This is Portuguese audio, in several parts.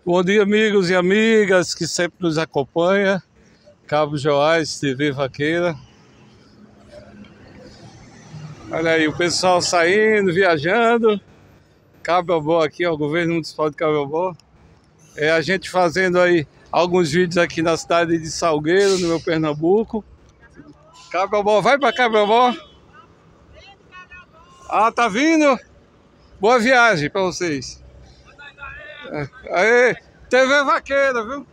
Bom dia, amigos e amigas que sempre nos acompanham. Cabo Joás, TV Vaqueira. Olha aí, o pessoal saindo, viajando. Cabreobó aqui, ó, o governo municipal de Cabreobó. A gente fazendo aí alguns vídeos aqui na cidade de Salgueiro, no meu Pernambuco. Cabreobó, vai pra Cabreobó. Ah, tá vindo? Boa viagem pra vocês. Aí, TV Vaqueira, viu?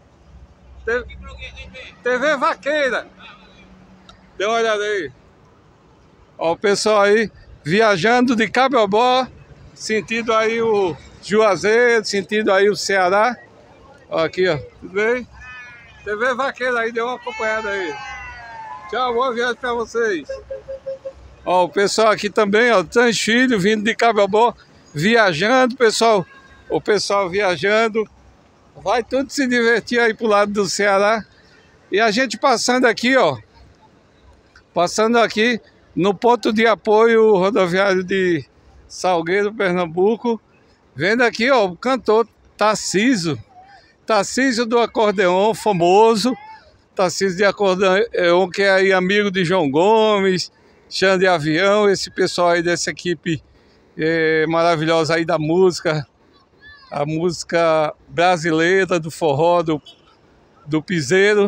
TV Vaqueira. Dê uma olhada aí. Ó, o pessoal aí viajando de Cabreobó, sentido aí o Juazeiro, sentido aí o Ceará. Ó, aqui, ó, tudo bem? TV Vaqueira aí, deu uma acompanhada aí. Tchau, boa viagem pra vocês. Ó, o pessoal aqui também, ó, três filhos vindo de Cabreobó, viajando, pessoal. O pessoal viajando, vai tudo se divertir aí pro lado do Ceará. E a gente passando aqui, ó, passando aqui no ponto de apoio rodoviário de Salgueiro, Pernambuco. Vendo aqui, ó, o cantor Tarcísio do acordeon, famoso. Tarcísio de acordeon, que é aí amigo de João Gomes, Xande Avião, esse pessoal aí dessa equipe maravilhosa aí da música. A música brasileira, do forró, do piseiro.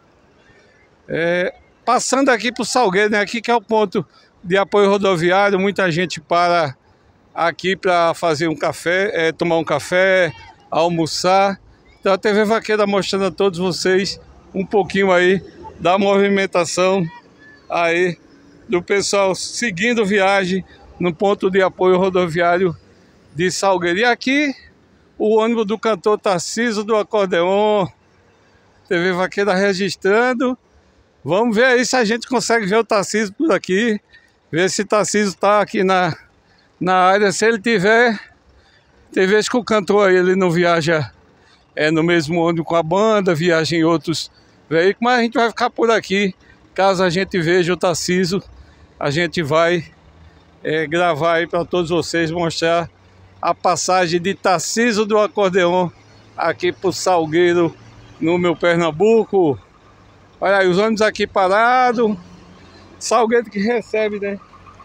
Passando aqui para o Salgueiro, né? Aqui que é o ponto de apoio rodoviário. Muita gente para aqui para fazer um café, tomar um café, almoçar. Então a TV Vaqueira mostrando a todos vocês um pouquinho aí da movimentação aí do pessoal seguindo viagem no ponto de apoio rodoviário de Salgueiro. E aqui o ônibus do cantor Tarcísio do acordeon. TV Vaqueira registrando. Vamos ver aí se a gente consegue ver o Tarcísio por aqui. Ver se o Tarcísio está aqui na área. Se ele tiver, tem vezes que o cantor aí, ele não viaja no mesmo ônibus com a banda, viaja em outros veículos, mas a gente vai ficar por aqui. Caso a gente veja o Tarcísio, a gente vai gravar aí para todos vocês, mostrar a passagem de Tarcísio do acordeon aqui para o Salgueiro, no meu Pernambuco. Olha aí, os ônibus aqui parados. Salgueiro que recebe, né?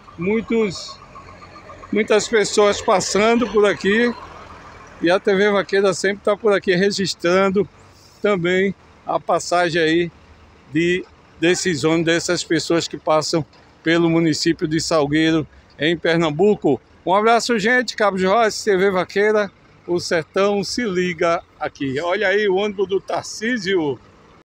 Muitas pessoas passando por aqui. E a TV Vaqueira sempre está por aqui registrando também a passagem aí desses ônibus, dessas pessoas que passam pelo município de Salgueiro, em Pernambuco. Um abraço, gente. Cabo Joás, TV Vaqueira, o sertão se liga aqui. Olha aí o ônibus do Tarcísio.